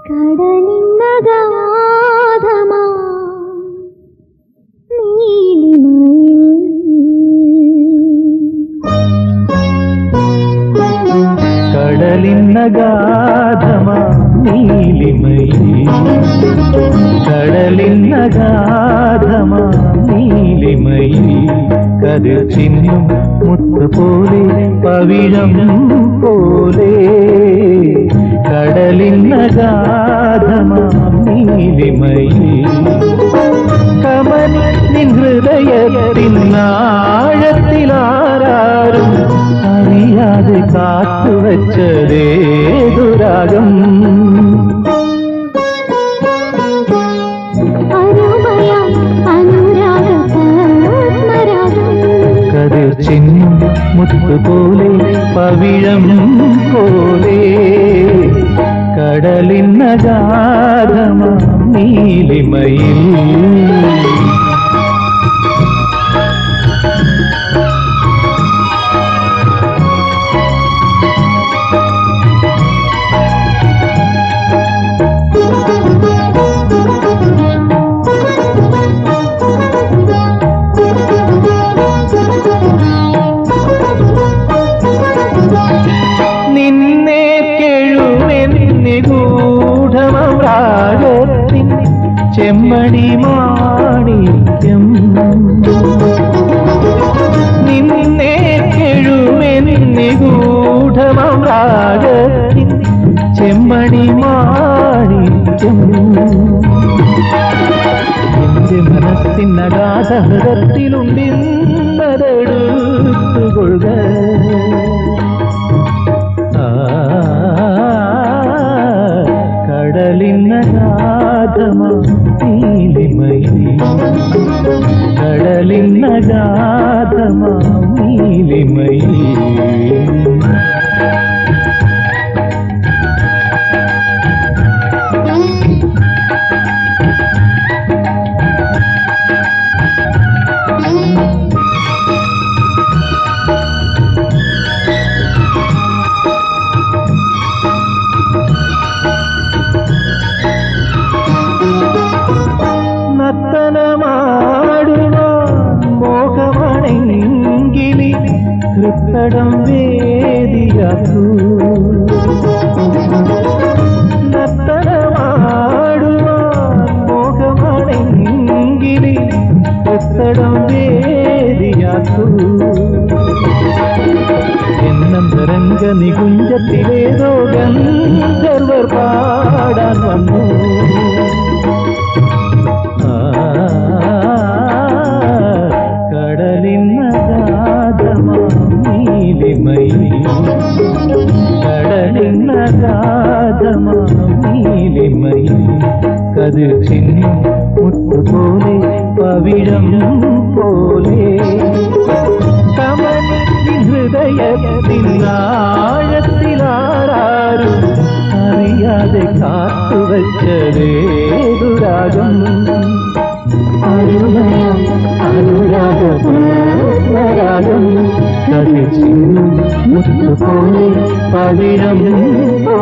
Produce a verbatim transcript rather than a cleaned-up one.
കടലിന്നഗാധമാ നീലിമയിൽ കടലിന്നഗാധമാ നീലിമയിൽ കതിർ ചിന്നും മുത്ത് പോലെ പവിഴം പോലെ കടലിന്നഗാധമാ നീലിമയിൽ കമനി നിൻ ഹൃദയത്തിനാഴത്തിലാരും അറിയാതെ കാത്തുവച്ചതേതുരാഗം കതിർ ചിന്നും മുത്തുപോലെ പവിഴം പോലെ കടലിന്നഗാധമാ നീലിമയിൽ ഗൂഢമരാഗത്തിൻ ചെമ്മണി മാണിക്യം നിന്നെ കെഴുമെന്നി ഗൂഢമരാഗത്തിൻ ചെമ്മണി മാണിക്യം എന്റെ മനസ്സിനഗാധ ഹൃദയത്തിലുണ്ടിന്നതെടുത്തുകൊള്ളുക കടലിന്നഗാധമാ നീലിമയിൽ കടലിന്നഗാധമാ നീലിമയിൽ നർത്തനമാടുവാൻ മോഹമാണെങ്കിലി ഹൃത്തടം വേദിയാക്കൂ നർത്തനമാടുവാൻ മോഹമാണെങ്കിലി ഹൃത്തടം വേദിയാക്കൂ എന്നന്തരംഗ നികുഞ്ചത്തിലേതോ ഗന്ധർവർ പാടാൻ വന്നു കടലിന്നഗാധമാ നീലിമയിൽ കടലിന്നഗാധമാ നീലിമയിൽ കതിർ ചിന്നും മുത്തുപോലെ പവിഴം പോലെ കമനി ഹൃദയത്തിനാഴത്തിലാരും അറിയാതെ കാത്തുവച്ചതേതുരാഗം അനുരാഗം കതിർ ചിന്നും മുത്തുപോലെ പവിഴം